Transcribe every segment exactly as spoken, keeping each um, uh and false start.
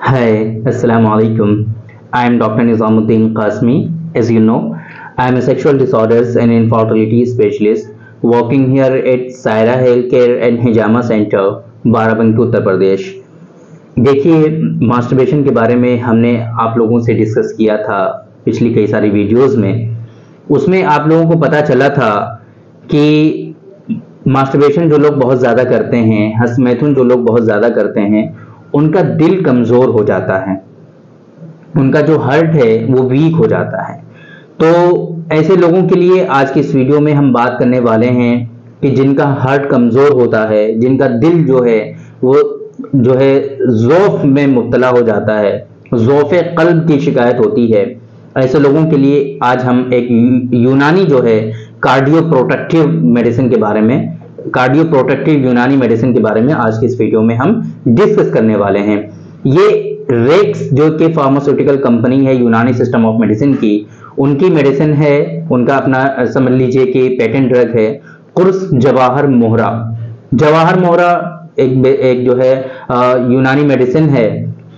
Hi, Assalamu alaikum. I am Doctor Nizamuddin Qasmi. As you know, I am a sexual disorders and infertility specialist working here at Saira Healthcare and Hijama Center, Barabanki Uttar Pradesh. देखिए, masturbation के बारे में हमने आप लोगों से discuss किया था पिछली कई सारी वीडियोस में। उसमें आप लोगों को पता चला था कि मास्टरबेशन जो लोग बहुत ज़्यादा करते हैं, हस्तमैथुन जो लोग बहुत ज़्यादा करते हैं, उनका दिल कमज़ोर हो जाता है, उनका जो हार्ट है वो वीक हो जाता है। तो ऐसे लोगों के लिए आज की इस वीडियो में हम बात करने वाले हैं कि जिनका हार्ट कमज़ोर होता है, जिनका दिल जो है वो जो है ज़ौफ़ में मुब्तला हो जाता है, ज़ौफ़े क़ल्ब की शिकायत होती है, ऐसे लोगों के लिए आज हम एक यूनानी जो है कार्डियो प्रोटेक्टिव मेडिसिन के बारे में कार्डियो प्रोटेक्टिव यूनानी मेडिसिन के बारे में आज की इस वीडियो में हम डिस्कस करने वाले हैं। ये रेक्स जो कि फार्मास्यूटिकल कंपनी है यूनानी सिस्टम ऑफ मेडिसिन की, उनकी मेडिसिन है, उनका अपना समझ लीजिए कि पेटेंट ड्रग है कुर्स जवाहर मोहरा। जवाहर मोहरा एक एक जो है यूनानी मेडिसिन है,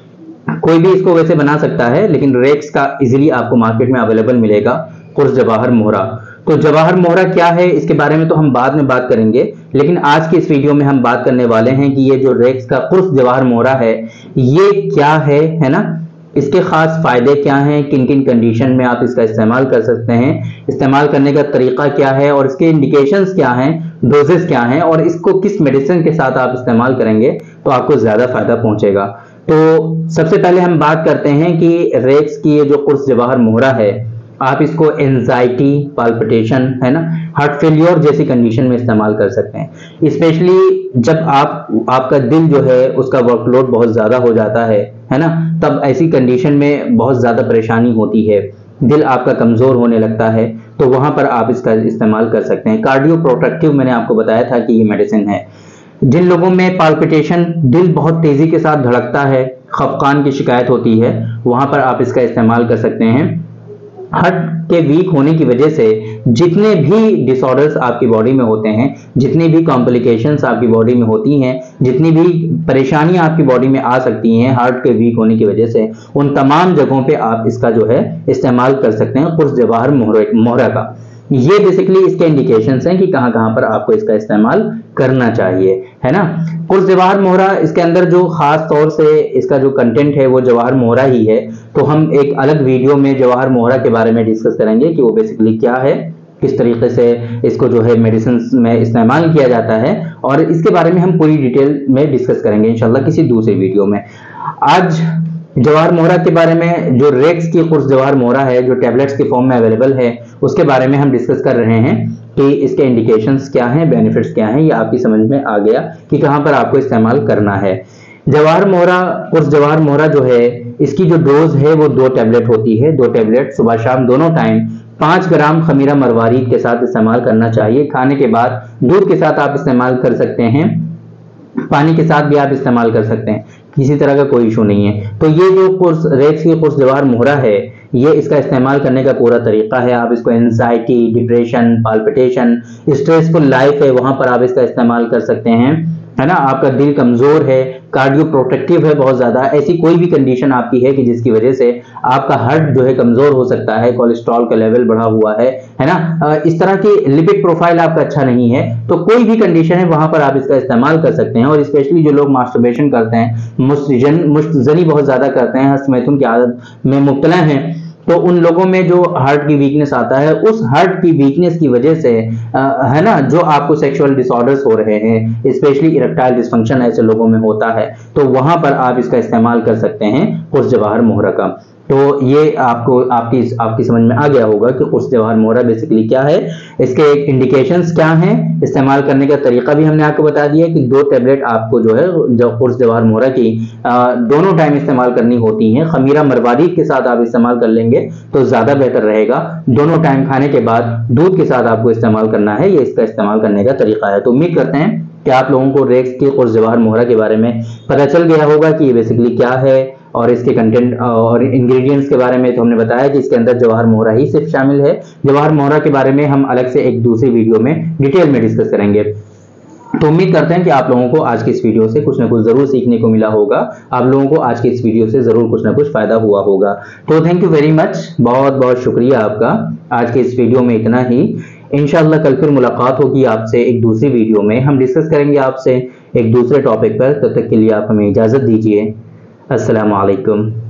कोई भी इसको वैसे बना सकता है, लेकिन रेक्स का इजीली आपको मार्केट में अवेलेबल मिलेगा कुर्स जवाहर मोहरा। तो जवाहर मोहरा क्या है इसके बारे में तो हम बाद में बात करेंगे, लेकिन आज की इस वीडियो में हम बात करने वाले हैं कि ये जो रेक्स का कुर्स जवाहर मोहरा है ये क्या है है ना, इसके खास फायदे क्या हैं, किन किन कंडीशन में आप इसका इस्तेमाल कर सकते हैं, इस्तेमाल करने का तरीका क्या है और इसके इंडिकेशंस क्या हैं, डोजेस क्या हैं और इसको किस मेडिसिन के साथ आप इस्तेमाल करेंगे तो आपको ज्यादा फायदा पहुंचेगा। तो सबसे पहले हम बात करते हैं कि रेक्स की ये जो कुर्स जवाहर मोहरा है, आप इसको एंजाइटी, पाल्पिटेशन है ना, हार्ट फेलियर जैसी कंडीशन में इस्तेमाल कर सकते हैं। स्पेशली जब आप आपका दिल जो है उसका वर्कलोड बहुत ज्यादा हो जाता है है ना, तब ऐसी कंडीशन में बहुत ज्यादा परेशानी होती है, दिल आपका कमजोर होने लगता है, तो वहां पर आप इसका इस्तेमाल कर सकते हैं। कार्डियो प्रोटेक्टिव मैंने आपको बताया था कि ये मेडिसिन है। जिन लोगों में पाल्पिटेशन, दिल बहुत तेजी के साथ धड़कता है, खफकान की शिकायत होती है, वहां पर आप इसका इस्तेमाल कर सकते हैं। हार्ट के वीक होने की वजह से जितने भी डिसऑर्डर्स आपकी बॉडी में होते हैं, जितनी भी कॉम्प्लिकेशंस आपकी बॉडी में होती हैं, जितनी भी परेशानियां आपकी बॉडी में आ सकती हैं हार्ट के वीक होने की वजह से, उन तमाम जगहों पे आप इसका जो है इस्तेमाल कर सकते हैं कुर्स जवाहर मोहरा का। ये बेसिकली इसके इंडिकेशंस हैं कि कहां कहां पर आपको इसका इस्तेमाल करना चाहिए, है ना। कुर्स जवाहर मोहरा, इसके अंदर जो खास तौर से इसका जो कंटेंट है वो जवाहर मोहरा ही है, तो हम एक अलग वीडियो में जवाहर मोहरा के बारे में डिस्कस करेंगे कि वो बेसिकली क्या है, किस तरीके से इसको जो है मेडिसिन में इस्तेमाल किया जाता है, और इसके बारे में हम पूरी डिटेल में डिस्कस करेंगे इंशाल्लाह किसी दूसरी वीडियो में। आज जवाहर मोहरा के बारे में, जो रेक्स की कुर्स जवाहर मोहरा है जो टैबलेट्स के फॉर्म में अवेलेबल है, उसके बारे में हम डिस्कस कर रहे हैं कि इसके इंडिकेशंस क्या हैं, बेनिफिट्स क्या हैं, ये आपकी समझ में आ गया कि कहां पर आपको इस्तेमाल करना है। जवाहर मोहरा, कुर्स जवाहर मोहरा जो है, इसकी जो डोज है वो दो टैबलेट होती है, दो टैबलेट सुबह शाम दोनों टाइम पाँच ग्राम खमीरा मरवारीद के साथ इस्तेमाल करना चाहिए। खाने के बाद दूध के साथ आप इस्तेमाल कर सकते हैं, पानी के साथ भी आप इस्तेमाल कर सकते हैं, किसी तरह का कोई इशू नहीं है। तो ये जो कुर्स रेक्स की कुर्स जवाहर मोहरा है, ये इसका इस्तेमाल करने का पूरा तरीका है। आप इसको anxiety, depression, palpitation, stressful life है, वहां पर आप इसका इस्तेमाल कर सकते हैं, है ना। आपका दिल कमजोर है, कार्डियो प्रोटेक्टिव है बहुत ज्यादा, ऐसी कोई भी कंडीशन आपकी है कि जिसकी वजह से आपका हार्ट जो है कमजोर हो सकता है, कोलेस्ट्रॉल का लेवल बढ़ा हुआ है है ना, इस तरह की लिपिड प्रोफाइल आपका अच्छा नहीं है, तो कोई भी कंडीशन है वहां पर आप इसका इस्तेमाल कर सकते हैं। और स्पेशली जो लोग मास्टरबेशन करते हैं, मुस्तजन मुस्तजनी बहुत ज्यादा करते हैं, हस्तमैथुन की आदत में मुब्तला हैं, तो उन लोगों में जो हार्ट की वीकनेस आता है, उस हार्ट की वीकनेस की वजह से आ, है ना, जो आपको सेक्सुअल डिसऑर्डर्स हो रहे हैं, स्पेशली इरेक्टाइल डिस्फंक्शन ऐसे लोगों में होता है, तो वहां पर आप इसका इस्तेमाल कर सकते हैं कुर्स जवाहर मोहरा का। तो ये आपको आपकी आपकी समझ में आ गया होगा कि कुर्स जवाहर मोहरा बेसिकली क्या है, इसके इंडिकेशंस क्या हैं, इस्तेमाल करने का तरीका भी हमने आपको बता दिया कि दो टैबलेट आपको जो है जो कुर्स जवाहर मोहरा की आ, दोनों टाइम इस्तेमाल करनी होती हैं। खमीरा मरवारीद के साथ आप इस्तेमाल कर लेंगे तो ज्यादा बेहतर रहेगा। दोनों टाइम खाने के बाद दूध के साथ आपको इस्तेमाल करना है, ये इसका इस्तेमाल करने का तरीका है। तो उम्मीद करते हैं कि आप लोगों को रेक्स के कुर्स जवाहर मोहरा के बारे में पता चल गया होगा कि ये बेसिकली क्या है, और इसके कंटेंट और इंग्रेडिएंट्स के बारे में तो हमने बताया कि इसके अंदर जवाहर मोहरा ही सिर्फ शामिल है। जवाहर मोहरा के बारे में हम अलग से एक दूसरी वीडियो में डिटेल में डिस्कस करेंगे। तो उम्मीद करते हैं कि आप लोगों को आज की इस वीडियो से कुछ ना कुछ जरूर सीखने को मिला होगा, आप लोगों को आज की इस वीडियो से जरूर कुछ ना कुछ फायदा हुआ होगा। तो थैंक यू वेरी मच, बहुत बहुत शुक्रिया आपका। आज के इस वीडियो में इतना ही। इंशाल्लाह कल फिर मुलाकात होगी आपसे एक दूसरी वीडियो में, हम डिस्कस करेंगे आपसे एक दूसरे टॉपिक पर। तब तक के लिए आप हमें इजाजत दीजिए। अस्सलाम वालेकुम।